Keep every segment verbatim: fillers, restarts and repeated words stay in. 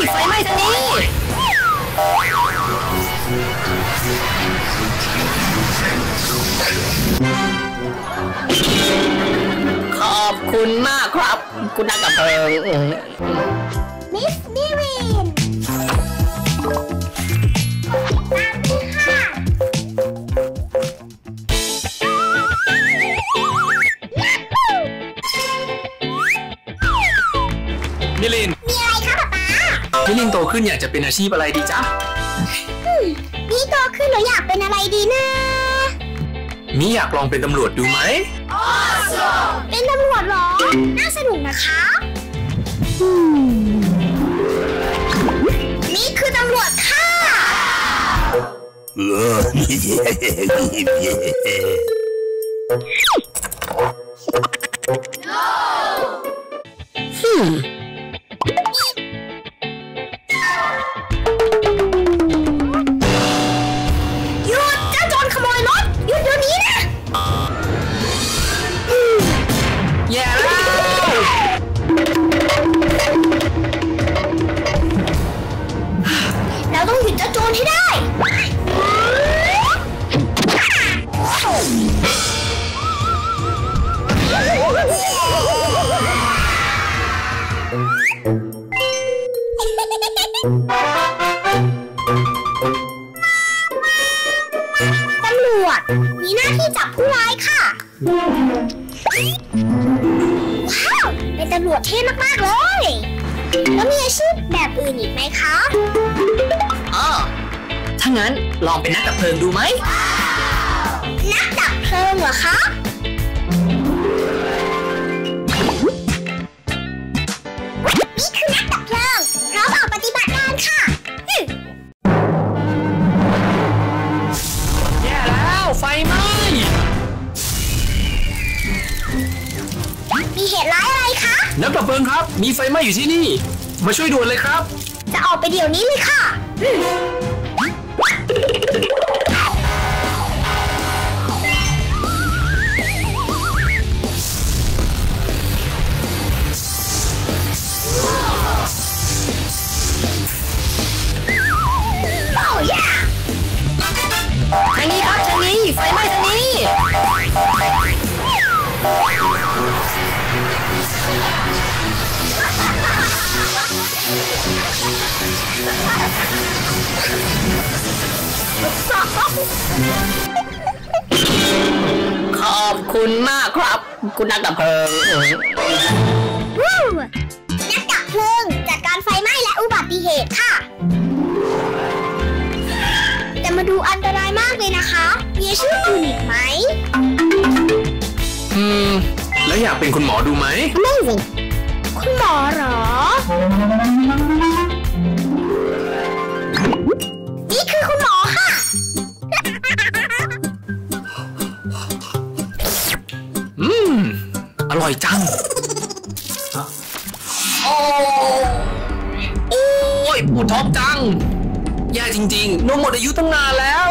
ไฟไหม้ทางนี้ขอบคุณมากครับคุณนักดับเพลิงมิสนิวินตามพี่ค่ะมิลินมีอะไรคะป๊าป๊ามิลินโตขึ้นอยากจะเป็นอาชีพอะไรดีจ๊ะนี่โตขึ้นหนูอยากเป็นอะไรดีนะมิอยากลองเป็นตำรวจดูไหมเป็นตำรวจหรอน่าสนุกนะคะนี่คือตำรวจค่ะหยุดเจ้าโจรขโมยรถหยุดเดี๋ยวนี้นะแย่แล้วเราต้องหยุดเจ้าโจรให้ได้ตำรวจมีหน้าที่จับผู้ร้ายค่ะว้าวเป็นตำรวจเท่มากๆเลยแล้วมีอาชีพแบบอื่นอีกไหมคะอ๋อถ้างั้นลองเป็นนักดับเพลิงดูไหมนักดับเพลิงเหรอคะนี่คือนักดับเพลิงพร้อมออกปฏิบัติการค่ะแย่แล้วไฟไหม้มีเหตุร้ายอะไรคะนักดับเพลิงครับมีไฟไหม้อยู่ที่นี่มาช่วยด่วนเลยครับจะออกไปเดี๋ยวนี้เลยค่ะทางนี้ครับทางนี้ไฟไหม้ทางนี้ขอบคุณมากครับคุณนักดับเพลิงนักดับเพลิงจัดการไฟไหม้และอุบัติเหตุค่ะแต่มาดูอันตรายมากเลยนะคะมีอาชีพอื่นอีกไหมอืมแล้วอยากเป็นคุณหมอดูไหมไม่สิคุณหมอเหรอนี่คือคุณหมอค่ะอืมอร่อยจังโอ้โอ้ยปวดท้องจังแย่จริงๆนมหมดอายุตั้งนานแล้ว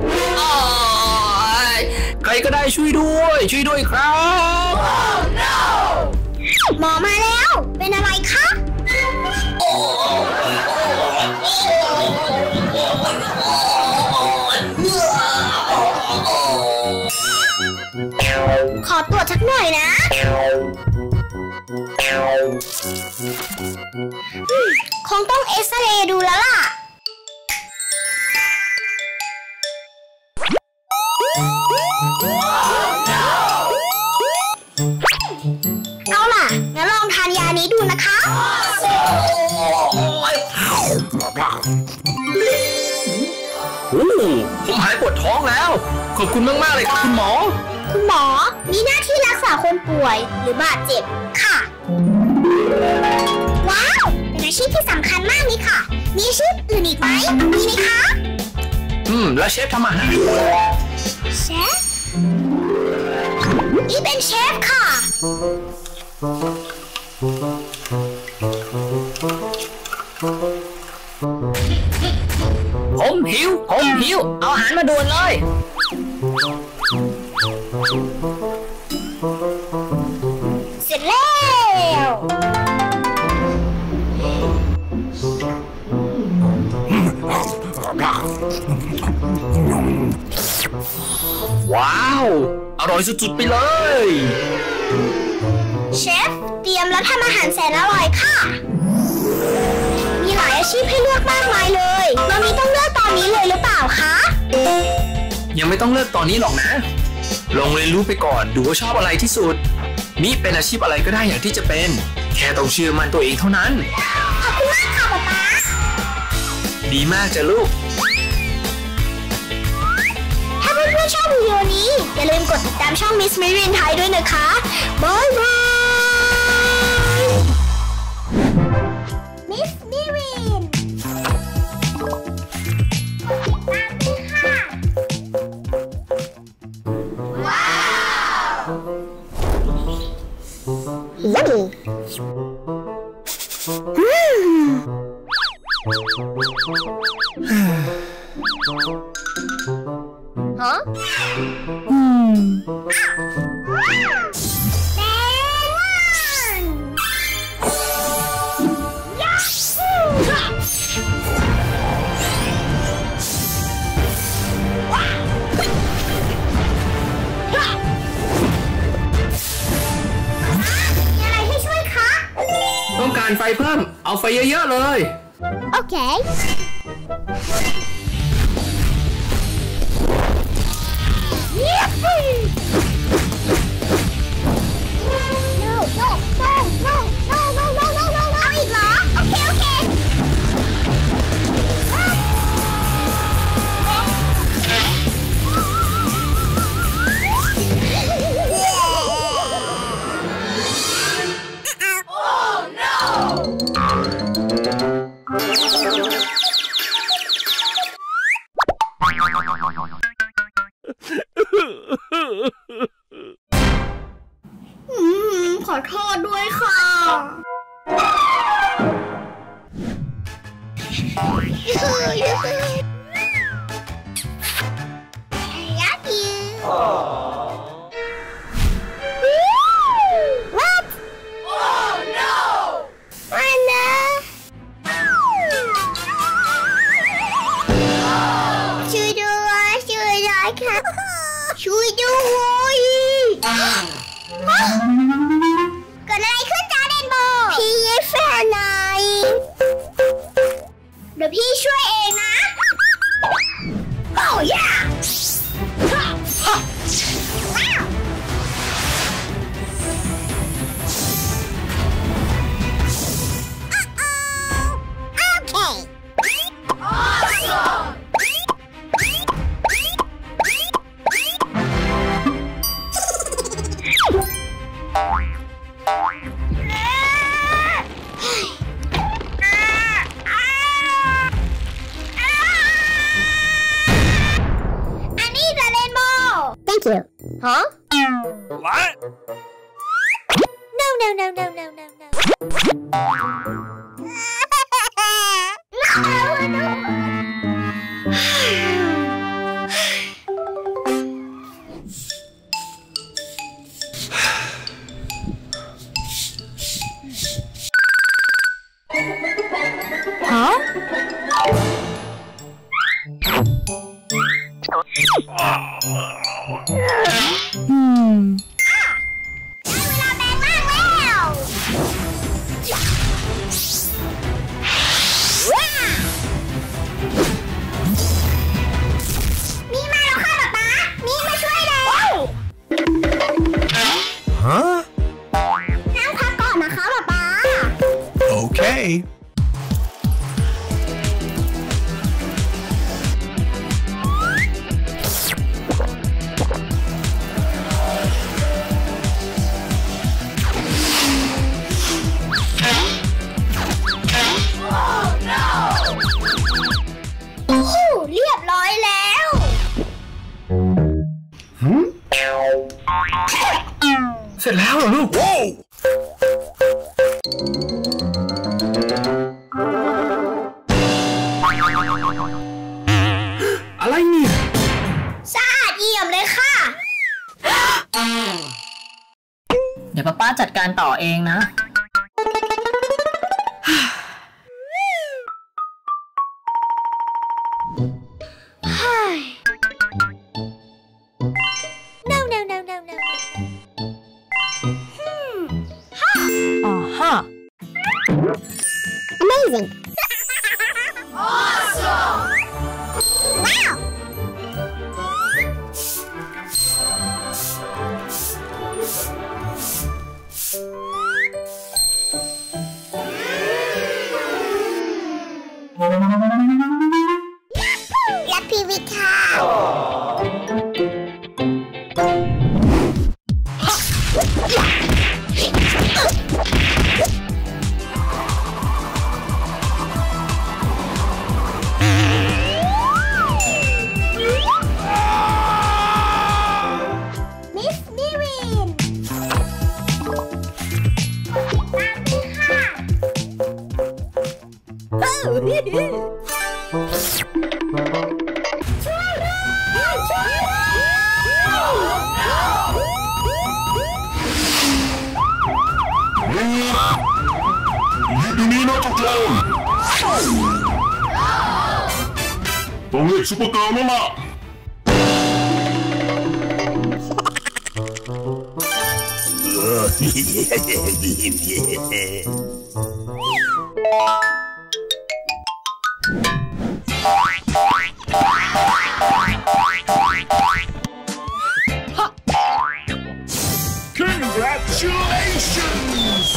ใครก็ได้ช่วยด้วยช่วยด้วยครับ oh, no. หมอมาแล้วเป็นอะไรคะขอตรวจสักหน่อยนะคงต้องเอ็กซเรย์ดูแล้วล่ะเอาล่ะงั้นลองทานยานี้ดูนะคะโอ้ผมหายปวดท้องแล้วขอบคุณมากๆเลยครับคุณหมอคุณหมอมีหน้าที่รักษาคนป่วยหรือบาดเจ็บค่ะว้าวเป็นอาชีพที่สำคัญมากเลยค่ะมีอาชีพอื่นอีกไหมมีไหมคะอืมแล้วเชฟทำอาหารเชฟนี่เป็นเชฟค่ะผมหิวผมหิวเอาอาหารมาด่วนเลยเสร็จแล้วว้าวอร่อยสุดๆไปเลยเชฟเตรียมแล้วทำอาหารแสนอร่อยค่ะมีหลายอาชีพให้เลือกมากมายเลยมามีต้องเลือกตอนนี้เลยหรือเปล่าคะยังไม่ต้องเลือกตอนนี้หรอกนะลองเรียนรู้ไปก่อนดูว่าชอบอะไรที่สุดมิเป็นอาชีพอะไรก็ได้อย่างที่จะเป็นแค่ต้องเชื่อมั่นตัวเองเท่านั้นขอบคุณมากค่ะป๊าป๊าดีมากจ้ะลูกถ้าเพื่อนๆชอบวิดีโอนี้อย่าลืมกดติดตามช่อง Miss Miriam Thai ด้วยนะคะบ๊ายบาย Miss Miriam ตามด้วยค่ะว้าวYummy ฮะอืมแดงยักษ์มีอะไรให้ช่วยคะต้องการไฟเพิ่มเอาไฟเยอะๆเลยโอเคขอโทษด้วยค่ะยักษ์ยืน What? Oh no! Anna! ช่วยด้วยช่วยด้วยค่ะช่วยด้วยเกิดอะไรขึ้นจ้าเรนโบว์พี่ให้แฟนหน่อยเดี๋ยวพี่ช่วยเองนะโอ้ยาHuh? What? No, no, no, no, no, no, no. No, no. Huh? Hmm. ได้เวลาแปลงร่างแล้วมีมาแล้วค่ะป๊าป๊ามีมาช่วยแล้วฮะนั่งพักก่อนนะคะป๊าป๊าโอเคเรียบร้อยแล้วเสร็จแล้วเหรอลูกว้าวอะไรเนี่ยสะอาดเยี่ยมเลยค่ะเดี๋ยวป้าป้าจัดการต่อเองนะ amazing awesome wowและพีวิทย์ค่ะมิสนิรินตามเลยค่ะต้องเรียกซุปเปอร์เกิร์ลแล้วล่ะCongratulations!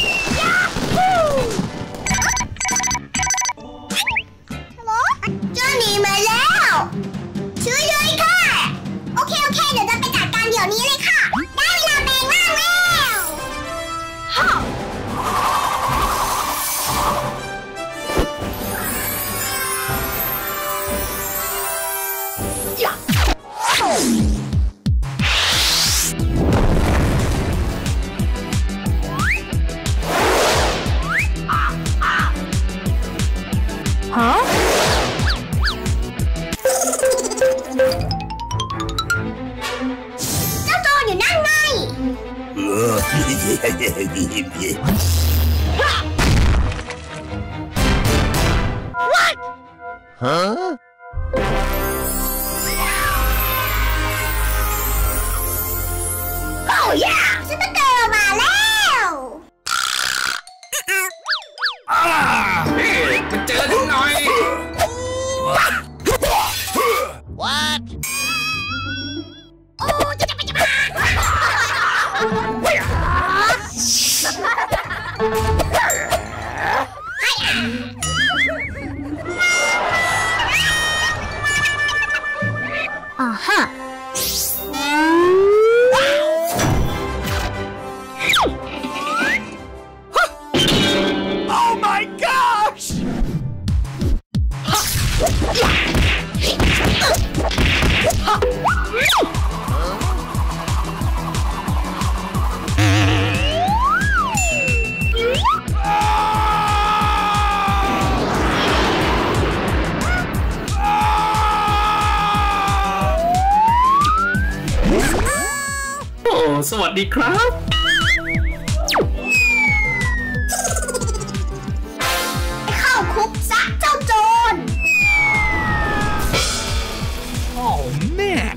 เจ้าหนีมาแล้วช่วยด้วยค่ะโอเคโอเคเดี๋ยวจะไปจัดการเดี๋ยวนี้เลยค่ะได้เวลาแปลงร่างแล้วฮ่าฮะเจ้าโจรอยู่นั่นไง What? ฮะโอ้ยซุปเปอร์เกิร์ลมาแล้วมาเจอกันหน่อย What? โอ้จะจะไปจะมาอ่าฮะ Oh my gosh! โอ้สวัสดีครับเข้าคุกซะเจ้าโจร Oh man!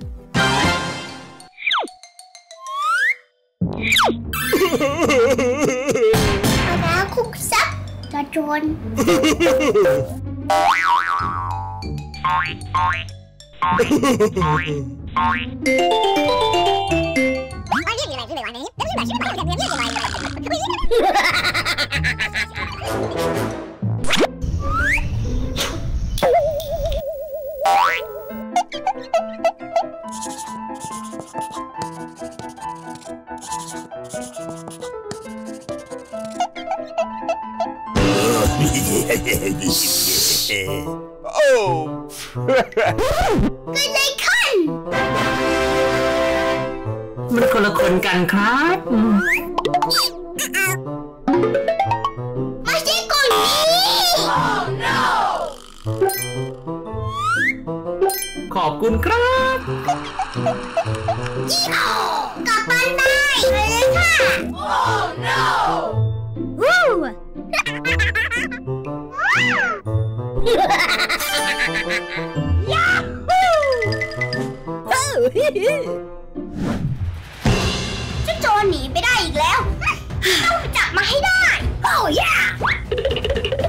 เอาแล้วคุกซะเจ้าโจร Oh! เกิดอะไรขึ้นมันคนละคนกันครับอืมไม่ใช่กลุ่มนี้ Oh no ขอบคุณครับกลับบ้านได้เลยค่ะ Oh no วู้ยาฮูเจ้าโจรหนีไปได้อีกแล้วต้องจับมาให้ได้ โอ้ยา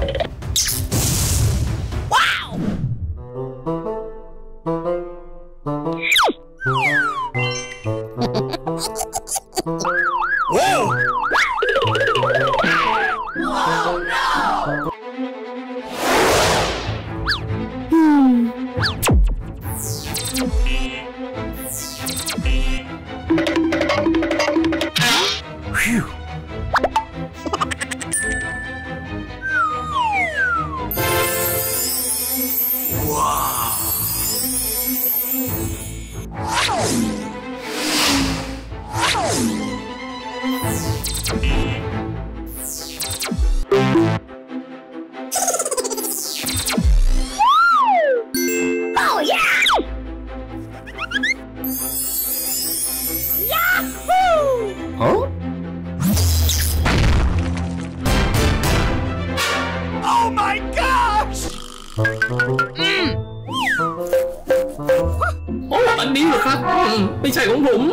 โอ้อันนี้เหรอครับอืมไม่ใช่ของผม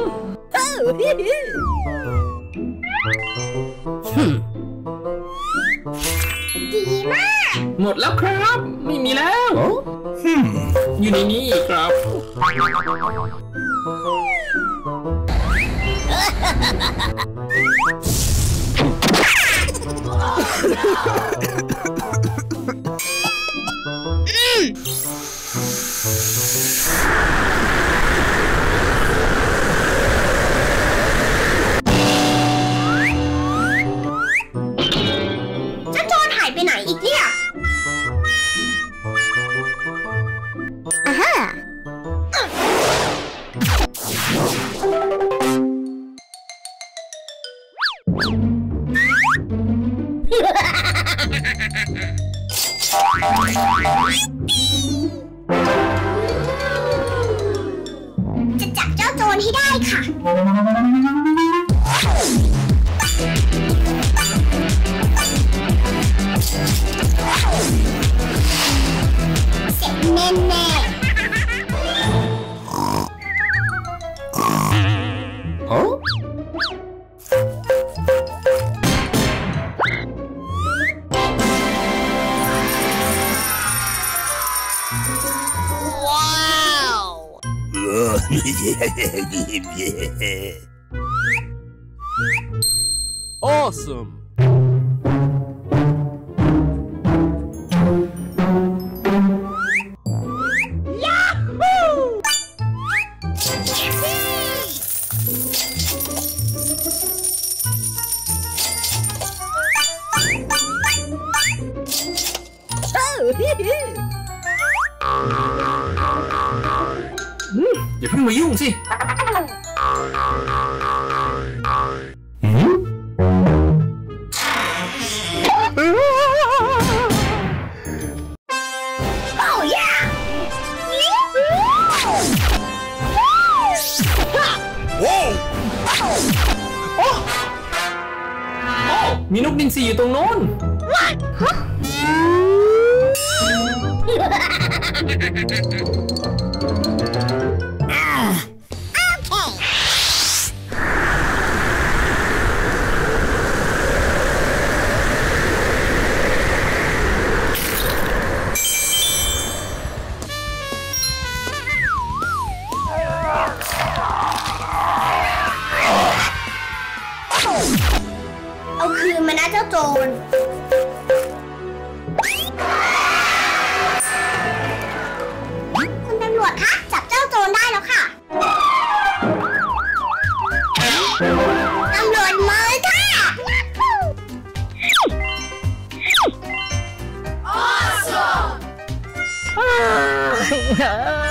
ดีมากหมดแล้วครับ ไม่มีแล้วอยู่ในนี้ครับเจ้าโจรหายไปไหนอีกเนี่ยอ่าฮะจะจับเจ้าโจรให้ได้ค่ะเสร็จแน่ๆโอ้ Awesome. อย่าเพิ่งมายุ่งสิมีนกดินทรีอยู่ตรงโน้นเอาคืนมานะเจ้าโจรคุณตำรวจคะจับเจ้าโจรได้แล้วค่ะตำรวจมาเลยค่ะ Awesome